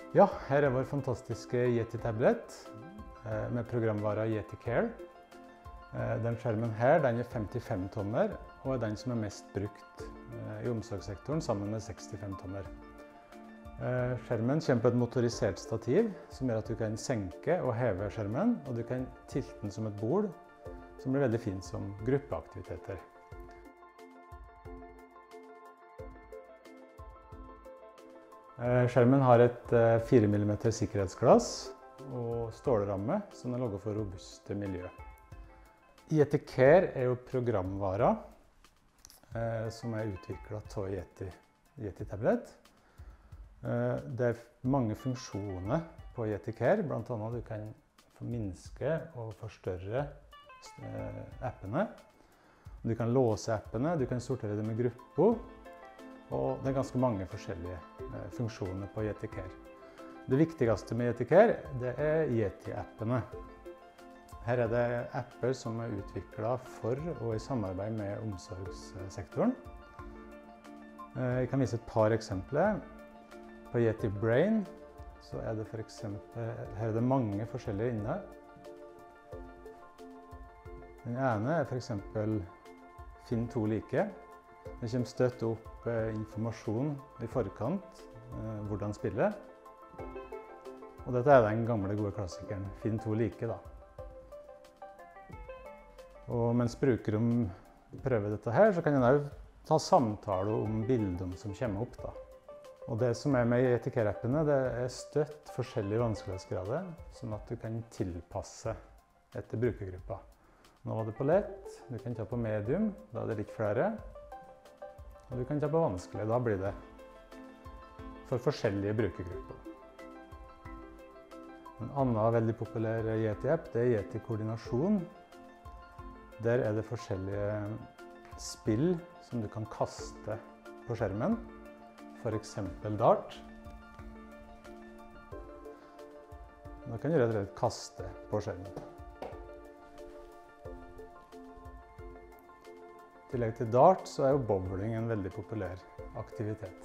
Ja, her er vår fantastiske Yeti-tablet med programvara Yeti Care. Den skjermen her den er 55 tommer og er den som er mest brukt i omsorgssektoren sammen med 65 tommer. Skjermen kommer på et motorisert stativ som gjør at du kan senke og heve skjermen, og du kan tilte den som et bord som blir veldig fint som gruppeaktiviteter. Skjermen har et 4 mm sikkerhetsglass og stålramme som er laget for robuste miljø. Yeti Care er jo programvara som er utviklet av Yeti-tablet. Det er mange funksjoner på Yeti Care, blant annet du kan minske og forstørre appene. Du kan låse appene, du kan sortere dem i grupper. Og det er ganske mange forskjellige funksjoner på Yeti Care. Det viktigste med Yeti Care, det er Yeti-appene. Her er det apper som er utviklet for og i samarbeid med omsorgssektoren. Jeg kan vise et par eksempler. På Yeti Brain så er det for eksempel, her er det mange forskjellige inne. Den ene er for eksempel Finn to like. Det kommer støtt opp informasjon i forkant, hvordan spille. Og dette er den gamle gode klassikeren, Finn to like da. Og mens brukere prøver dette her, så kan en også ta samtaler om bilder som kommer opp da. Og det som er med Yeti Care-appene, det er støtt forskjellige vanskelighetsgrader, sånn at du kan tilpasse etter brukergruppa. Nå var det på lett, du kan ta på medium, da er det litt flere. Og du kan ta på vanskelig, da blir det for forskjellige brukergrupper. En annen veldig populær Yeti-app, det er Yeti Koordinasjon. Der er det forskjellige spill som du kan kaste på skjermen. For eksempel dart. Da kan du rett og slett kaste på skjermen. I tillegg til dart så er jo bowling en veldig populær aktivitet.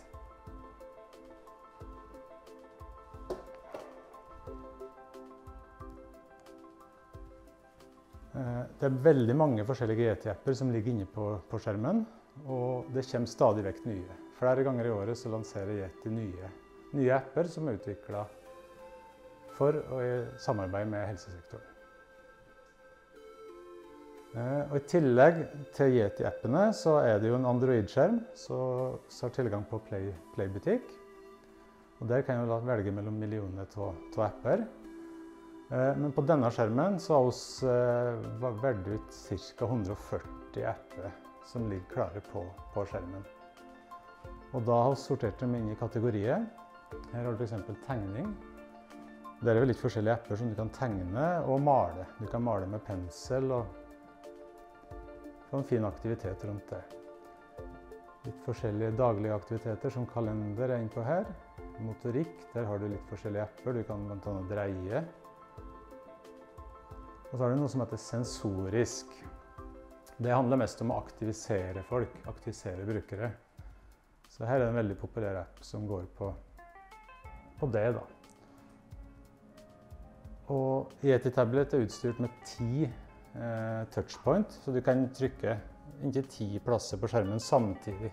Det er veldig mange forskjellige Yeti-apper som ligger inne på skjermen, og det kommer stadig vekk nye. Flere ganger i året så lanserer Yeti nye apper som er utviklet for og i samarbeid med helsesektoren. Og i tillegg til Yeti-appene så er det jo en Android-skjerm som har tilgang på Play-butikk. Og der kan du velge mellom millioner av apper. Men på denne skjermen så har vi valgt ut ca. 140 apper som ligger klare på skjermen. Og da har vi sortert dem inn i kategorier. Her har du for eksempel tegning. Der er jo litt forskjellige apper som du kan tegne og male. Du kan male med pensel og få en fin aktivitet rundt det. Litt forskjellige daglige aktiviteter som kalender er innpå her. Motorikk, der har du litt forskjellige apper. Du kan blant annet dreie. Og så har du noe som heter sensorisk. Det handler mest om å aktivisere folk, aktivisere brukere. Så her er det en veldig populær app som går på det da. Og Yeti-tablet er utstyrt med 10 touchpoint, så du kan trykke inntil 10 plasser på skjermen samtidig.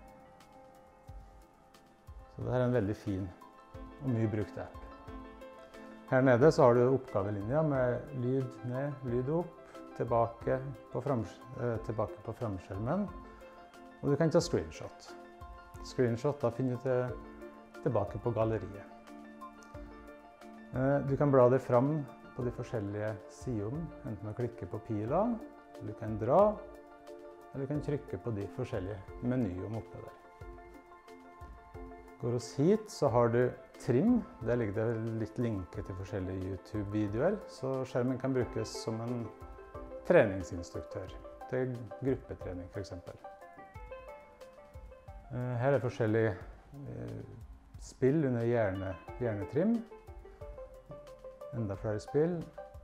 Så dette er en veldig fin og mye brukt app. Her nede så har du oppgavelinja med lyd ned, lyd opp, tilbake på framskjermen, og du kan ta screenshot. Screenshot, da finner du tilbake på galleriet. Du kan bla deg fram på de forskjellige sidene, enten å klikke på pila, du kan dra, eller du kan trykke på de forskjellige menyene oppe der. Går oss hit, så har du trim. Der ligger det litt linker til forskjellige YouTube-videoer, så skjermen kan brukes som en treningsinstruktør, til gruppetrening for eksempel. Her er forskjellige spill under hjernetrim. Enda flere spill,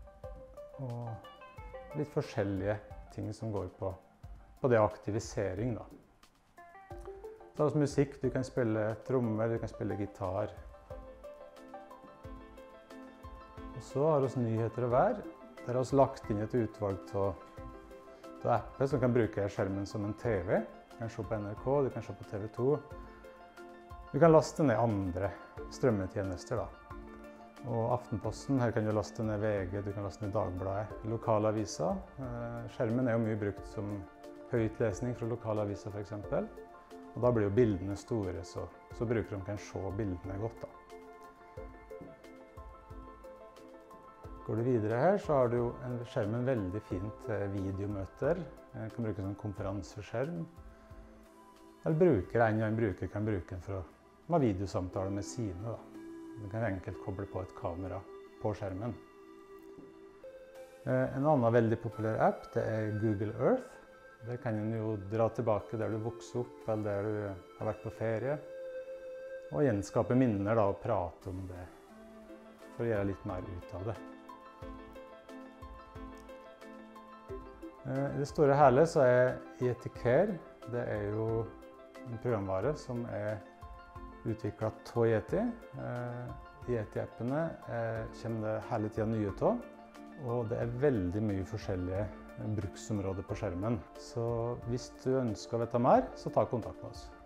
og litt forskjellige ting som går på det aktivisering da. Så er det musikk, du kan spille trommer, du kan spille gitar. Og så har vi nyheter og vær. Der har vi lagt inn et utvalg av apper som kan bruke skjermen som en TV. Du kan se på NRK, du kan se på TV 2. Du kan laste ned andre strømmetjenester da. Og Aftenposten, her kan du laste ned VG, du kan laste ned Dagbladet, lokalaviser. Skjermen er jo mye brukt som høytlesning fra lokalaviser for eksempel. Og da blir jo bildene store, så brukerne kan se bildene godt da. Går du videre her, så har du jo skjermen veldig fint til videomøter. Den kan brukes som konferanseskjerm. Eller en bruker kan bruke den for å ha videosamtaler med sine da. Du kan enkelt koble på et kamera på skjermen. En annen veldig populær app det er Google Earth. Der kan du jo dra tilbake der du vokste opp, eller der du har vært på ferie. Og gjenskape minner da, og prate om det, for å gjøre litt mer ut av det. I det store hele så er Yeti Care, det er jo en programvare som er utviklet av Yeti. Yeti-appene kommer det hele tiden nye av, og det er veldig mye forskjellige bruksområder på skjermen. Så hvis du ønsker å vite mer, så ta kontakt med oss.